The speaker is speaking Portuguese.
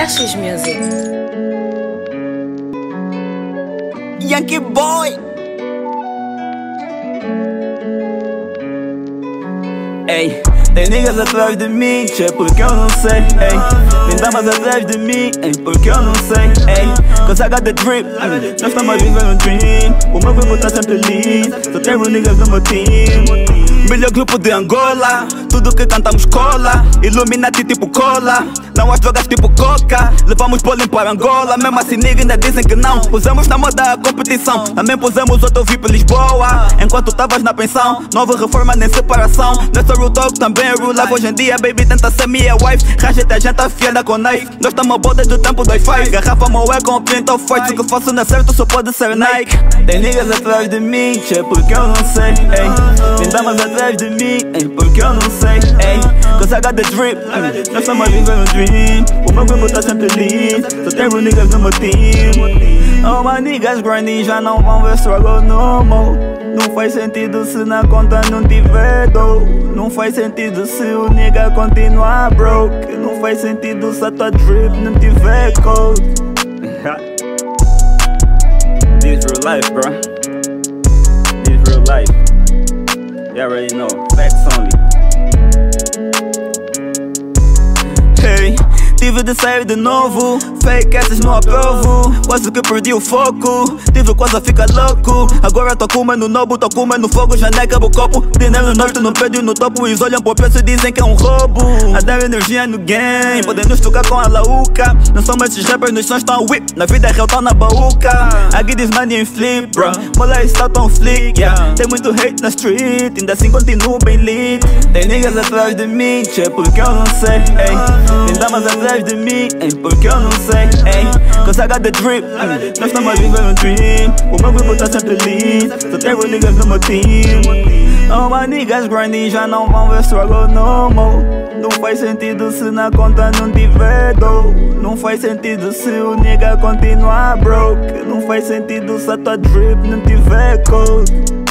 Ashes Music. Yankee Boy. Ei, tem niggas atrás de mim, tchê, porque eu não sei. Ei, tem damas atrás de mim, ei, porque eu não sei. Ei, cause I got the drip, nós estamos vivendo um dream. O meu grupo tá sempre lean, só tenho niggas no meu team. Melhor grupo de Angola, tudo que cantamos cola. Illuminati tipo cola, não as drogas tipo coca. Levamos pollen para Angola, mesmo assim niggas ainda dizem que não. Pusemos na moda a competição, também pusemos outro VIP Lisboa. Enquanto tavas na pensão, nova reforma nem separação. Não é só real talk, também é real life. Hoje em dia baby tenta ser minha wife. Raja-te a gente afiada com knife. Nós estamos bodas do tempo do Wi-Fi. Garrafa moé com o print of white. Se o que faço não é certo só pode ser Nike. Tem niggas atrás de mim, tchê, porque eu não sei. Ei, tem damas atrás de mim, ei, porque eu não sei. Ei, cause I got the drip, nós estamos vivendo um dream. O meu grupo tá sempre lean, só tenho niggas no meu team. Oh my niggas grinding já não vão ver struggle no more. Não faz sentido se na conta não tiver dough. Não faz sentido se o nigga continuar broke. Não faz sentido se a tua drip não tiver code. This real life, bro. This real life. You already know, facts only. Hey, tive de sair de novo. Fake essas não aprovo. Quase que perdi o foco. Tive quase a ficar louco. Agora tô com no nobo, tô com no fogo. Já nem acaba o copo. Dinheiro no norte, no prédio no topo. Eles olham pro preço e dizem que é um roubo. A dar energia no game, podem nos tocar com a lauca. Não somos esses rappers, nos sons tão whip. Na vida real tão na baúca. I get this money in flip, bro. Mola está tão flick, yeah. Tem muito hate na street, ainda assim continuo bem lit. Tem niggas atrás de mim, tchê, porque eu não sei. Ei, tem damas atrás de mim, ei, porque eu não sei. Ei, cause I got the drip, nós estamos vivendo um dream. O meu grupo tá sempre lean, só tenho niggas no meu team. Oh my niggas grinding já não vão ver struggle no more. Não faz sentido se na conta não tiver dough. Não faz sentido se o nigga continuar broke. Não faz sentido se a tua drip não tiver code.